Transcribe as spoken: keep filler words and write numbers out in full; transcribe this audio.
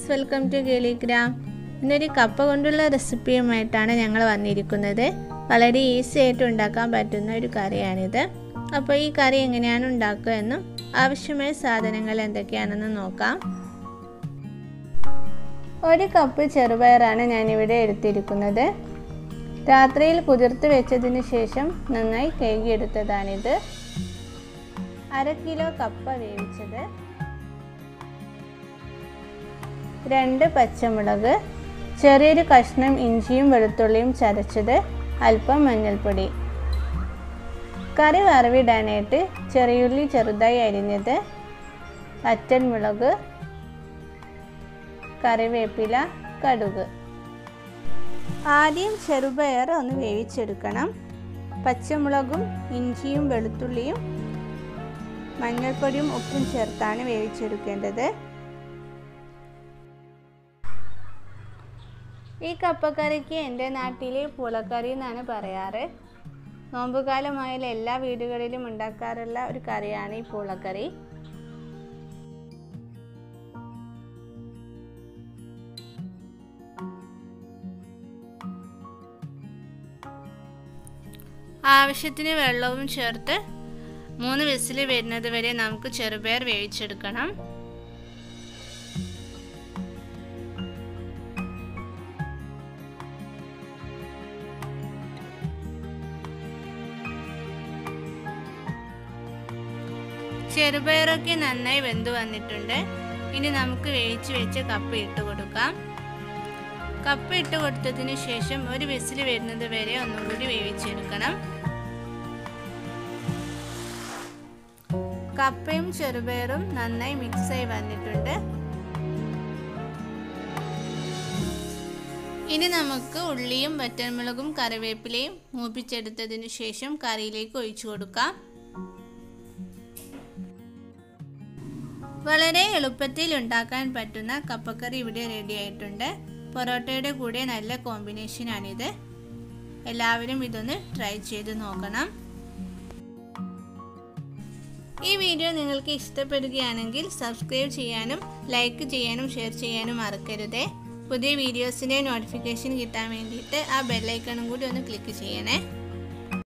Friends, welcome to കേളിഗ്രാം. ഇന്നൊരു കപ്പ കൊണ്ടുള്ള റെസിപ്പിയുമായിട്ടാണ് ഞങ്ങൾ വന്നിരിക്കുന്നത്. വളരെ ഈസി ആയിട്ട് ഉണ്ടാക്കാൻ പറ്റുന്ന ഒരു കറിയാണിത്. അപ്പോൾ ഈ കറി എങ്ങനെയാണ് ഉണ്ടാക്കുക എന്നും ആവശ്യമായ സാധനങ്ങൾ എന്തൊക്കെയാണെന്ന് നോക്കാം. ഒരു കപ്പ് ചെറുപയറാണ് ഞാനിവിടെ എടുത്തിരിക്കുന്നത്. രാത്രിയിൽ കുതിർത്ത് വെച്ചതിന് ശേഷം നന്നായി കഴുകിയെടുത്തതാണിത്. അര കിലോ കപ്പ വേവിച്ചത്, രണ്ട് പച്ചമുളക്, ചെറിയൊരു കഷ്ണം ഇഞ്ചിയും വെളുത്തുള്ളിയും ചതച്ചത്, അല്പം മഞ്ഞൾപ്പൊടി. കറി വറവിടാനായിട്ട് ചെറിയുള്ളി ചെറുതായി അരിഞ്ഞത്, വറ്റൽമുളക്, കറിവേപ്പില, കടുക്. ആദ്യം ചെറുപയർ ഒന്ന് വേവിച്ചെടുക്കണം. പച്ചമുളകും ഇഞ്ചിയും വെളുത്തുള്ളിയും മഞ്ഞൾപ്പൊടിയും ഉപ്പും ചേർത്താണ് വേവിച്ചെടുക്കേണ്ടത്. ഈ കപ്പക്കറിക്ക് എൻ്റെ നാട്ടിൽ പൂളക്കറി എന്നാണ് പറയാറ്. നോമ്പുകാലമായാലും എല്ലാ വീടുകളിലും ഉണ്ടാക്കാറുള്ള ഒരു കറിയാണ് ഈ പൂളക്കറി. ആവശ്യത്തിന് വെള്ളവും ചേർത്ത് മൂന്ന് വിസിൽ വരുന്നത് വരെ നമുക്ക് ചെറുപയർ വേവിച്ചെടുക്കണം. ചെറുപയറൊക്കെ നന്നായി വെന്ത് വന്നിട്ടുണ്ട്. ഇനി നമുക്ക് വേവിച്ച് വെച്ച കപ്പ ഇട്ട് കൊടുക്കാം. കപ്പ ഇട്ട് കൊടുത്തതിന് ശേഷം ഒരു വിസിൽ വരുന്നത് വരെ ഒന്നുകൂടി വേവിച്ചെടുക്കണം. കപ്പയും ചെറുപയറും നന്നായി മിക്സായി വന്നിട്ടുണ്ട്. ഇനി നമുക്ക് ഉള്ളിയും വറ്റൽമുളകും കറിവേപ്പിലയും മൂപ്പിച്ചെടുത്തതിന് ശേഷം കറിയിലേക്ക് ഒഴിച്ചു കൊടുക്കാം. വളരെ എളുപ്പത്തിൽ ഉണ്ടാക്കാൻ പറ്റുന്ന കപ്പക്കറി ഇവിടെ റെഡി ആയിട്ടുണ്ട്. പൊറോട്ടയുടെ കൂടെ നല്ല കോമ്പിനേഷനാണിത്. എല്ലാവരും ഇതൊന്ന് ട്രൈ ചെയ്ത് നോക്കണം. ഈ വീഡിയോ നിങ്ങൾക്ക് ഇഷ്ടപ്പെടുകയാണെങ്കിൽ സബ്സ്ക്രൈബ് ചെയ്യാനും ലൈക്ക് ചെയ്യാനും ഷെയർ ചെയ്യാനും മറക്കരുതേ. പുതിയ വീഡിയോസിൻ്റെ നോട്ടിഫിക്കേഷൻ കിട്ടാൻ വേണ്ടിയിട്ട് ആ ബെല്ലൈക്കണും കൂടി ഒന്ന് ക്ലിക്ക് ചെയ്യണേ.